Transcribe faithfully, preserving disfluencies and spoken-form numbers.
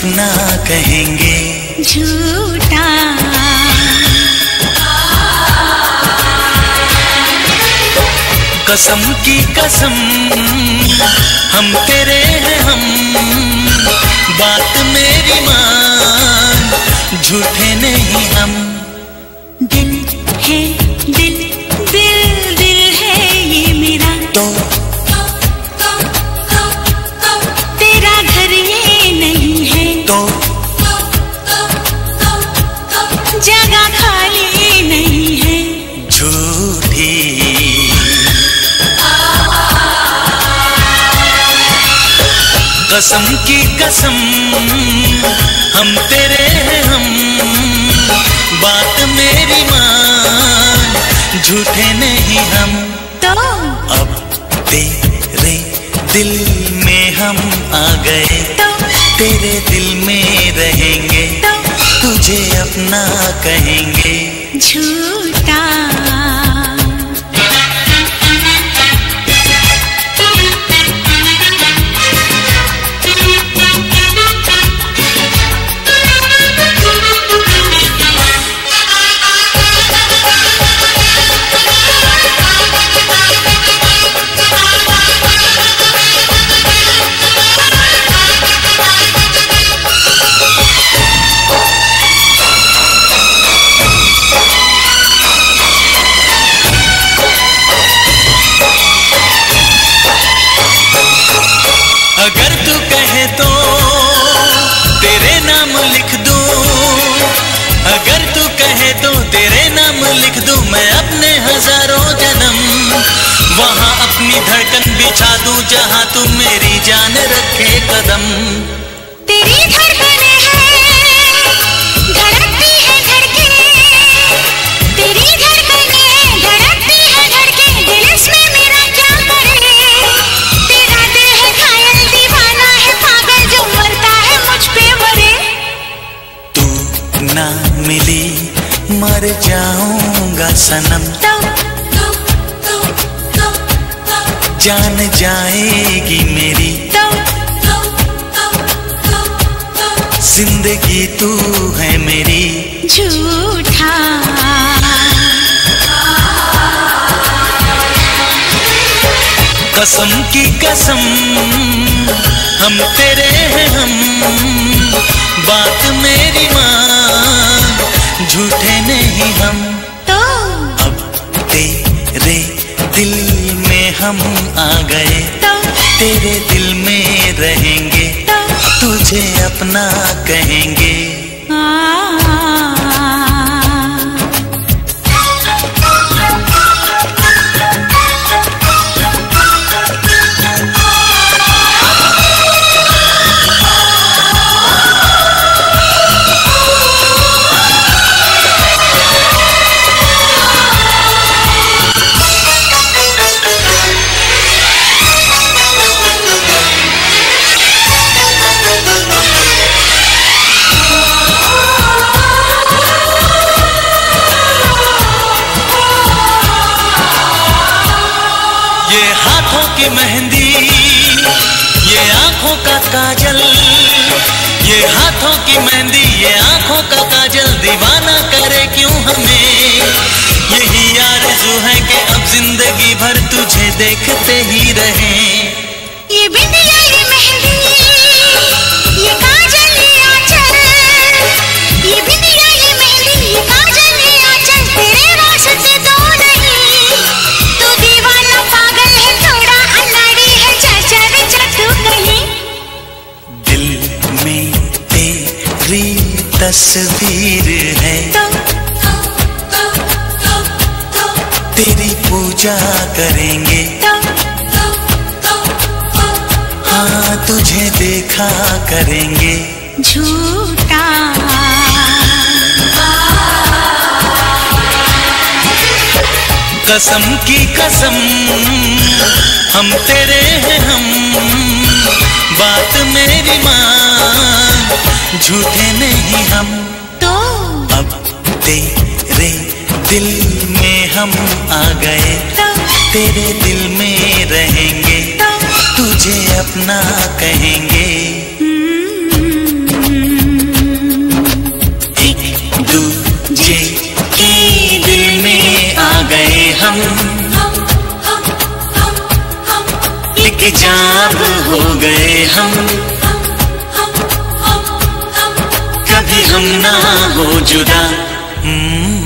अपना कहेंगे। झूठा कसम की कसम हम तेरे हैं हम, बात मेरी मान, झूठे नहीं हम। दिल है दिल दिल दिल है ये मेरा, तो तेरा घर ये नहीं है, तो जगह खाली नहीं है। झूठी कसम की कसम हम तेरे हैं हम, बात मेरी मान, झूठे नहीं हम। तो अब तेरे दिल में हम आ गए, तो तेरे दिल में रहेंगे, तो तुझे अपना कहेंगे। झूठा अगर तू कहे तो तेरे नाम लिख दूं, अगर तू कहे तो तेरे नाम लिख दूं, मैं अपने हजारों जन्म वहां अपनी धड़कन बिछा दूं, जहां तू मेरी जान रखे कदम। तेरी धड़कने हैं, धड़कती है धड़के, तेरी धड़कने हैं, धड़कती है धड़के, दिल इसमें मेरा क्या करे, तेरा दिल है घायल दीवाना है पागल, जो मरता है मुझ पे मरे। तू ना मिली मर जाऊंगा सनम, तो जान जाएगी मेरी तो जिंदगी तू है मेरी। झूठा कसम की कसम हम तेरे हैं हम, बात मेरी मान, झूठे नहीं हम। तो अब तेरे दिल में हम आ गए, तो तेरे दिल में रहेंगे, तो तुझे अपना कहेंगे। ये हाथों की मेहंदी, ये आंखों का काजल, ये हाथों की मेहंदी, ये आंखों का काजल, दीवाना करे क्यों हमें। यही आरज़ू है कि अब जिंदगी भर तुझे देखते ही रहें। ये बिंदिया ये मेहंदी, ये काजल ये आंचल, ये बिंदिया ये मेहंदी, ये काजल ये आंचल, तेरे वास्ते तो नहीं, तू दीवाना पागल है, थोड़ा अनाड़ी है, चाचा रे चाचू कहीं। दिल में तेरी तस्वीर है, तो तेरी पूजा करेंगे, तो हाँ तुझे देखा करेंगे। झूठा कसम की कसम हम तेरे हैं हम, बात मेरी मान, झूठे नहीं हम। तो अब तेरे दिल में हम आ गए, तो तेरे दिल में रहेंगे, तो तुझे अपना कहेंगे। हम्म, जाब हो गए हम, कभी हम ना हो जुदा।